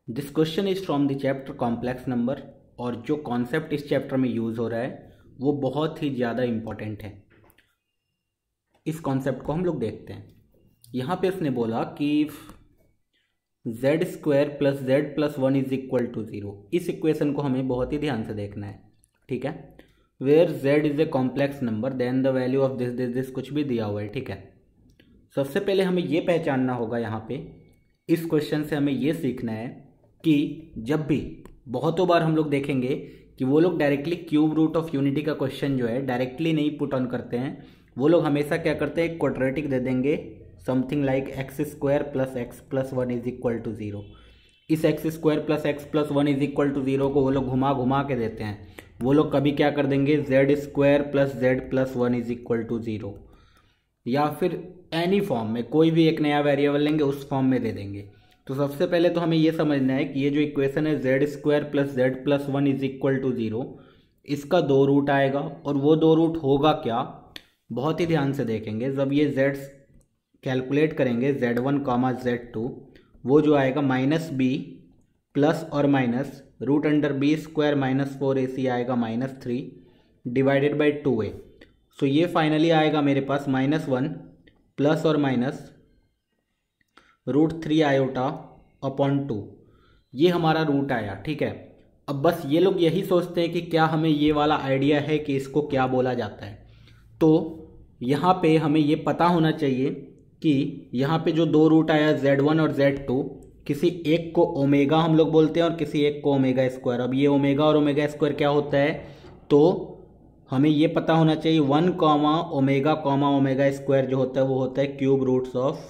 This question is from the chapter complex number और जो concept इस चैप्टर में यूज़ हो रहा है वो बहुत ही ज़्यादा इम्पॉर्टेंट है। इस कॉन्सेप्ट को हम लोग देखते हैं। यहाँ पे उसने बोला कि Z square plus Z plus one is equal to zero. इस इक्वेशन को हमें बहुत ही ध्यान से देखना है, ठीक है। Where Z is a complex number then the value of this this this कुछ भी दिया हुआ है, ठीक है। सबसे पहले हमें ये पहचानना होगा, यहाँ पे इस क्वेश्चन से हमें ये सीखना है कि जब भी बहुतों बार हम लोग देखेंगे कि वो लोग directly cube root of unity का क्वेश्चन जो है डायरेक्टली नहीं पुट ऑन करते हैं। वो लोग हमेशा क्या करते हैं, एक क्वाड्रेटिक दे देंगे, something like X square plus X plus one is equal to zero. इस X square plus X plus one is equal to zero को वो लोग घुमा घुमा के देते हैं। वो लोग कभी क्या कर देंगे, Z square plus Z plus one is equal to zero, या फिर एनी फॉर्म में कोई भी एक नया वेरिएबल लेंगे उस फॉर्म में दे देंगे। तो सबसे पहले तो हमें ये समझना है कि ये जो इक्वेशन है Z square plus Z plus one is equal to zero, इसका दो रूट आएगा और वो दो रूट होगा क्या, बहुत ही ध्यान से देखेंगे। जब ये जेड कैलकुलेट करेंगे Z one comma Z two, वो जो आएगा माइनस बी प्लस और minus root under B square minus four A C आएगा minus three divided by two A. So ये फाइनली आएगा मेरे पास माइनस वन प्लस और minus root three iota upon two. ये हमारा रूट आया, ठीक है। अब बस ये लोग यही सोचते हैं कि क्या हमें ये वाला आइडिया है कि इसको क्या बोला जाता है। तो यहाँ पे हमें ये पता होना चाहिए कि यहाँ पे जो दो रूट आया z1 और z2, किसी एक को ओमेगा हम लोग बोलते हैं और किसी एक को ओमेगा स्क्वायर। अब ये ओमेगा और ओमेगा स्क्वायर क्या होता है, तो हमें ये पता होना चाहिए वन कॉमा ओमेगा स्क्वायर जो होता है वो होता है क्यूब रूट्स ऑफ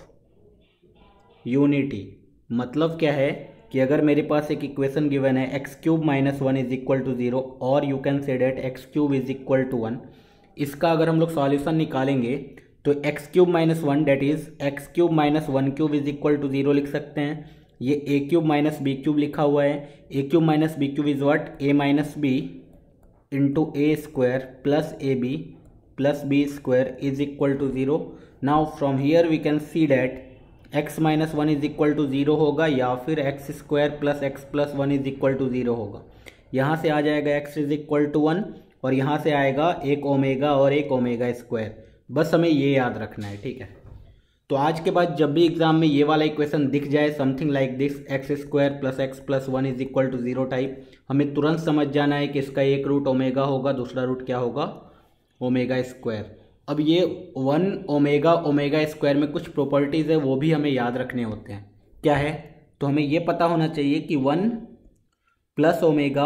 यूनिटी। मतलब क्या है कि अगर मेरे पास एक इक्वेशन गिवन है X cube minus one is equal to zero और you can say that X cube is equal to one, इसका अगर हम लोग सॉल्यूशन निकालेंगे तो X cube minus one that is X cube minus one cube is equal to zero लिख सकते हैं। ये A cube minus B cube लिखा हुआ है। A cube minus B cube is what, A minus B into A square plus A B plus B square is equal to zero. Now from here we can see that x minus one is equal to zero होगा या फिर X square plus X plus one is equal to zero होगा। यहाँ से आ जाएगा x is equal to one और यहाँ से आएगा एक ओमेगा और एक ओमेगा स्क्वायर। बस हमें ये याद रखना है, ठीक है। तो आज के बाद जब भी एग्जाम में ये वाला इक्वेशन दिख जाए something like this X square plus X plus one is equal to zero type, हमें तुरंत समझ जाना है कि इसका एक रूट ओमेगा होगा, दूसरा रूट क्या होगा, ओमेगा स्क्वायर। अब ये वन ओमेगा स्क्वायर में कुछ प्रॉपर्टीज़ है वो भी हमें याद रखने होते हैं। क्या है, तो हमें ये पता होना चाहिए कि वन प्लस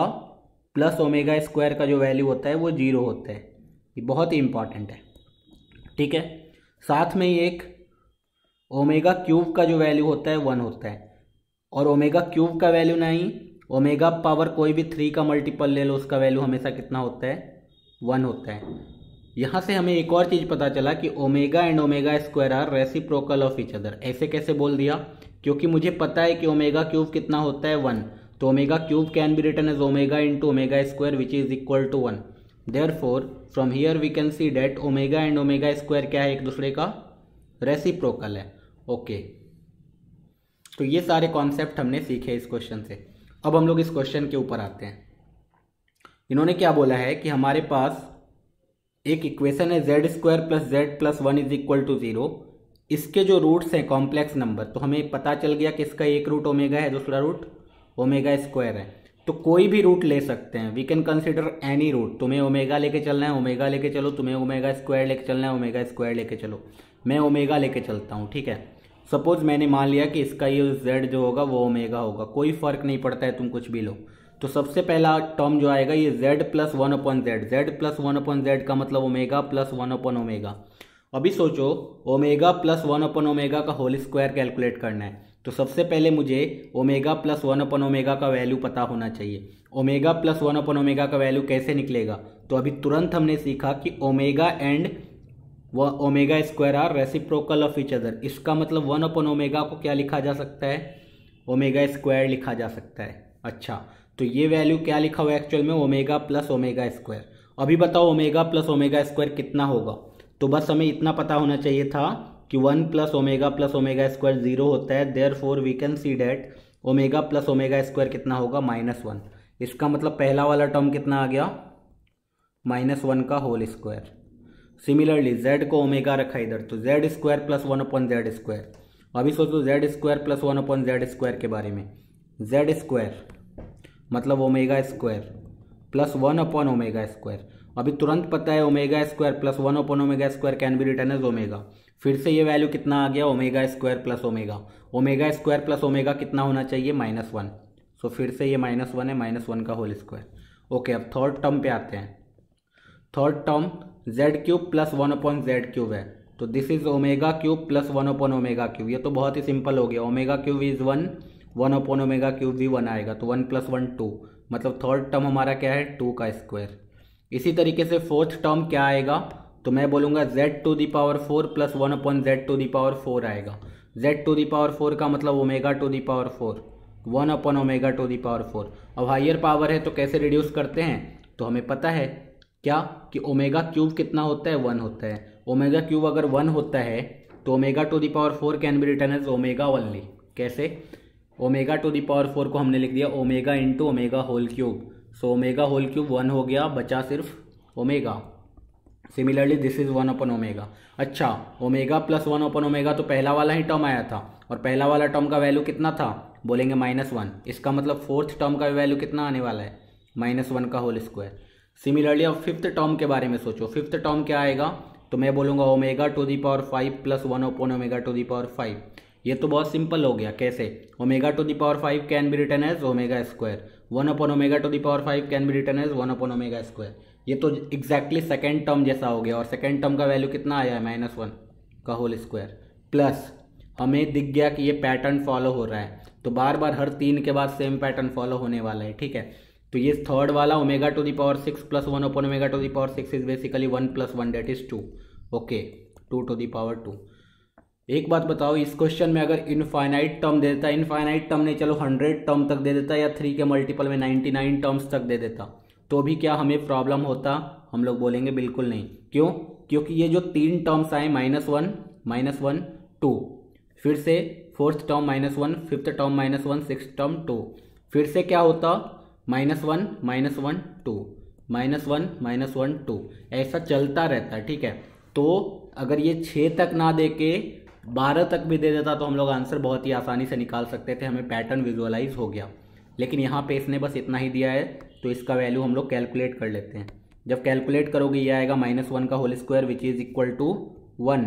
ओमेगा स्क्वायर का जो वैल्यू होता है वो जीरो होता है। ये बहुत ही इंपॉर्टेंट है, ठीक है। साथ में एक ओमेगा क्यूब का जो वैल्यू होता है वन होता है, और ओमेगा क्यूब का वैल्यू नहीं, ओमेगा पावर कोई भी थ्री का मल्टीपल ले लो, उसका वैल्यू हमेशा कितना होता है, वन होता है। यहाँ से हमें एक और चीज़ पता चला कि omega and omega square are reciprocal of each other. ऐसे कैसे बोल दिया, क्योंकि मुझे पता है कि ओमेगा क्यूब कितना होता है, वन। तो omega cube can be written as omega into omega square which is equal to one. Therefore from here we can see that omega and omega square क्या है, एक दूसरे का रेसिप्रोकल है। ओके, तो ये सारे कॉन्सेप्ट हमने सीखे इस क्वेश्चन से। अब हम लोग इस क्वेश्चन के ऊपर आते हैं। इन्होंने क्या बोला है कि हमारे पास एक इक्वेशन है Z square plus Z plus one is equal to zero. इसके जो रूट्स हैं कॉम्प्लेक्स नंबर, तो हमें पता चल गया कि इसका एक रूट ओमेगा है, दूसरा रूट ओमेगा स्क्वायर है। तो कोई भी रूट ले सकते हैं, we can consider any root. तुम्हें ओमेगा लेके चलना है ओमेगा लेके चलो, तुम्हें ओमेगा स्क्वायर लेके चलना है ओमेगा स्क्वायर लेके चलो। मैं ओमेगा लेके चलता हूँ, ठीक है। सपोज मैंने मान लिया कि इसका ये जेड जो होगा वो ओमेगा होगा, कोई फर्क नहीं पड़ता है, तुम कुछ भी लो। तो सबसे पहला टर्म जो आएगा ये z plus one upon Z, Z plus one upon Z का मतलब omega plus one upon omega. अभी सोचो omega plus one upon omega का होल स्क्वायर कैलकुलेट करना है, तो सबसे पहले मुझे omega plus one upon omega का वैल्यू पता होना चाहिए। Omega plus one upon omega का वैल्यू कैसे निकलेगा, तो अभी तुरंत हमने सीखा कि omega and omega square are reciprocal of each other. इसका मतलब वन अपॉन ओमेगा को क्या लिखा जा सकता है, ओमेगा स्क्वायर लिखा जा सकता है। अच्छा, तो ये वैल्यू क्या लिखा हुआ है एक्चुअल में, ओमेगा प्लस ओमेगा स्क्वायर। अभी बताओ ओमेगा प्लस ओमेगा स्क्वायर कितना होगा, तो बस हमें इतना पता होना चाहिए था कि one plus omega square zero होता है। Therefore we can see that omega plus omega square कितना होगा -1। इसका मतलब पहला वाला टर्म कितना आ गया -1 का होल स्क्वायर। सिमिलरली z को ओमेगा रखा इधर तो जेड स्क्वायर प्लस 1/z²। अभी सोचो जेड स्क्वायर प्लस 1/z² के बारे में। जेड स्क्वायर मतलब ओमेगा स्क्वायर प्लस 1/ओमेगा²। अभी तुरंत पता है ओमेगा स्क्वायर प्लस 1/ओमेगा² can be written as omega. फिर से ये वैल्यू कितना आ गया omega square plus omega. Omega square plus omega कितना होना चाहिए -1। सो फिर से ये -1 है, -1 का होल स्क्वायर। ओके, अब थर्ड टर्म पे आते हैं। Third term z³ plus 1/z³ है, तो दिस इज ओमेगा³ प्लस 1/ओमेगा³। ये तो बहुत ही सिंपल हो गया। ओमेगा³ इज 1, 1/ओमेगा³ भी 1 आएगा, तो 1 + 1 2। मतलब थर्ड टर्म हमारा क्या है 2 का स्क्वायर। इसी तरीके से फोर्थ टर्म क्या आएगा, तो मैं बोलूँगा z⁴ प्लस 1/z⁴ आएगा। z⁴ का मतलब ओमेगा⁴ 1/ओमेगा⁴। अब हाइयर पावर है तो कैसे रिड्यूस करते हैं, तो हमें पता है क्या कि ओमेगा³ कितना होता है 1 होता है। ओमेगा³ अगर 1 होता है तो ओमेगा⁴ can be written as omega only. कैसे, ओमेगा⁴ को हमने लिख दिया omega into omega whole cube. So omega whole cube 1 हो गया, बचा सिर्फ ओमेगा। सिमिलरली दिस इज 1/ओमेगा। अच्छा, ओमेगा प्लस 1/ओमेगा तो पहला वाला ही टर्म आया था, और पहला वाला टर्म का वैल्यू कितना था, बोलेंगे -1। इसका मतलब फोर्थ टर्म का वैल्यू कितना आने वाला है -1 का होल स्क्वायर। सिमिलरली अब फिफ्थ टर्म के बारे में सोचो। फिफ्थ टर्म क्या आएगा, तो मैं बोलूँगा ओमेगा⁵ प्लस 1/ओमेगा⁵। ये तो बहुत सिंपल हो गया। कैसे, ओमेगा⁵ can be written as omega square, 1/ओमेगा⁵ कैन बी रिटन एज 1/ओमेगा²। ये तो एग्जैक्टली सेकेंड टर्म जैसा हो गया, और सेकेंड टर्म का वैल्यू कितना आया है -1 का होल स्क्वायर। प्लस हमें दिख गया कि ये पैटर्न फॉलो हो रहा है, तो बार बार हर 3 के बाद सेम पैटर्न फॉलो होने वाला है। ठीक है, तो ये थर्ड वाला ओमेगा⁴ प्लस 1/ओमेगा⁴ is basically 1 + 1 that is 2। Okay, 2⁴ एक बात बताओ, इस क्वेश्चन में अगर इनफाइनाइट टर्म दे देता, इनफाइनाइट टर्म नहीं, चलो 100 टर्म तक दे देता, या 3 के मल्टीपल में 99 टर्म्स तक दे देता, तो भी क्या हमें प्रॉब्लम होता, हम लोग बोलेंगे बिल्कुल नहीं। क्यों, क्योंकि ये जो 3 टर्म्स आए -1 2, फिर से fourth term -1, fifth term -1, sixth term 2, फिर से क्या होता -1 -1 2 -1 2, ऐसा चलता रहता है। ठीक है, तो अगर ये 6 तक ना दे के 12 तक भी दे देता तो हम लोग आंसर बहुत ही आसानी से निकाल सकते थे, हमें पैटर्न विजुअलाइज हो गया। लेकिन यहाँ पे इसने बस इतना ही दिया है, तो इसका वैल्यू हम लोग कैलकुलेट कर लेते हैं। जब कैलकुलेट करोगे ये आएगा -1 का whole square which is equal to 1।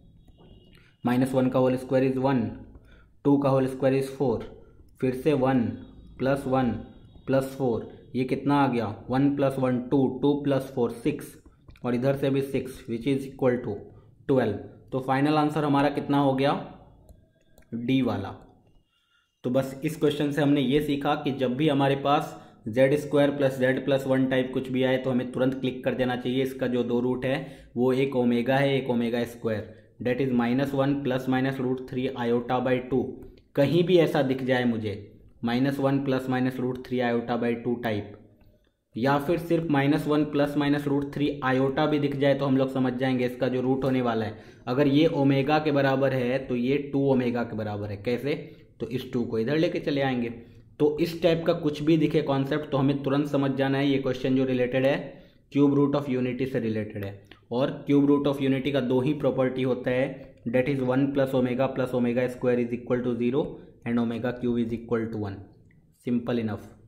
-1 का होल स्क्वायर इज 1, 2 का होल स्क्वायर इज 4, फिर से 1 + 1 + 4, ये कितना आ गया 1 + 1 2, 2 + 4 6, और इधर से भी 6 विच इज इक्वल टू 12। तो फाइनल आंसर हमारा कितना हो गया, डी वाला। तो बस इस क्वेश्चन से हमने ये सीखा कि जब भी हमारे पास z² + z+1 टाइप कुछ भी आए तो हमें तुरंत क्लिक कर देना चाहिए। इसका जो 2 रूट है वो एक ओमेगा है, एक ओमेगा², डेट इज -1 ± √3 i/2। कहीं भी ऐसा दिख जाए मुझे -1 ± √3 i/2 टाइप, या फिर सिर्फ -1 ± √3 i भी दिख जाए तो हम लोग समझ जाएंगे इसका जो रूट होने वाला है। अगर ये ओमेगा के बराबर है तो ये 2 ओमेगा के बराबर है। कैसे, तो इस 2 को इधर लेके चले आएंगे। तो इस टाइप का कुछ भी दिखे कॉन्सेप्ट तो हमें तुरंत समझ जाना है ये क्वेश्चन जो रिलेटेड है क्यूब रूट ऑफ यूनिटी से रिलेटेड है। और क्यूब रूट ऑफ यूनिटी का 2 ही प्रॉपर्टी होता है, डेट इज 1 + ओमेगा + ओमेगा² इज इक्वल टू 0 एंड ओमेगा³ is equal to 1। Simple enough.